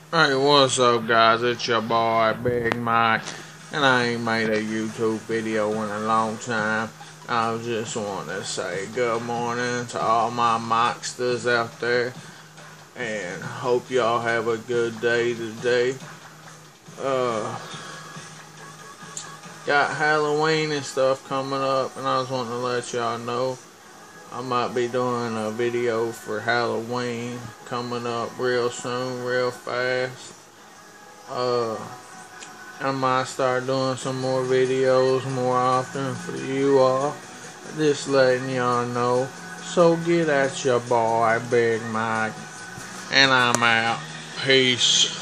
Hey, what's up, guys? It's your boy, Big Mike, and I ain't made a YouTube video in a long time. I just want to say good morning to all my Mikesters out there, and hope y'all have a good day today. Got Halloween and stuff coming up, and I just want to let y'all know I might be doing a video for Halloween coming up real soon, real fast. I might start doing some more videos more often for you all. Just letting y'all know. So get at your boy, Big Mike. And I'm out. Peace.